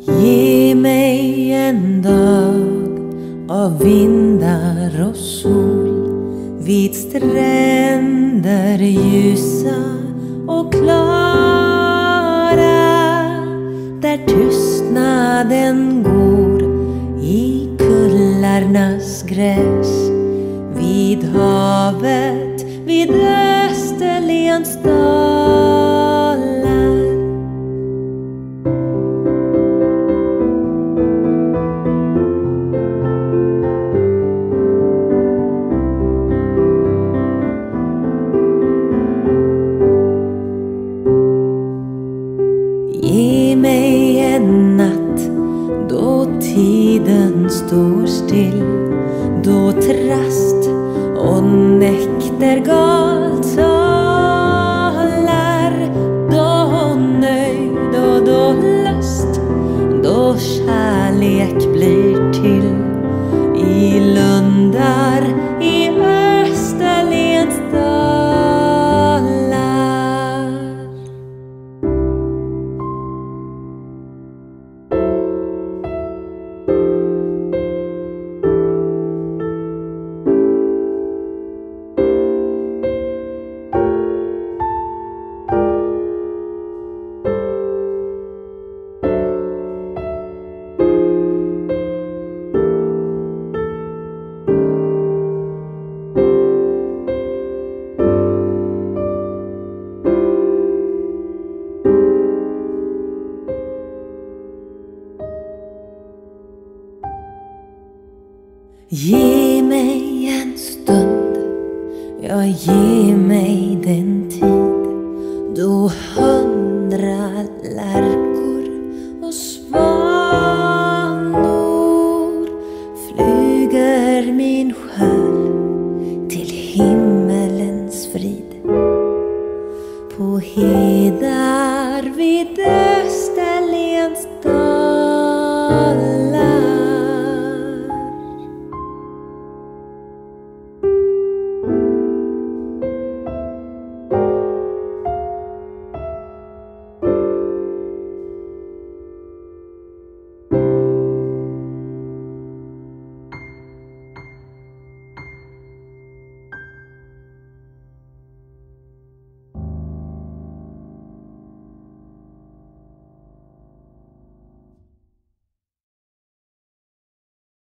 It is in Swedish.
Ge mig en dag av vindar och sol, vid stränder ljusa och klara, där tystnaden går i kullarnas gräs, vid havet, vid Österlens dalar. Ge mig en natt då tiden står still, då trast och näktergal talar, då nöjd och då lust, då kärlek blir till i lundar i Österlens dalar. Ge mig en stund, ja, ge mig den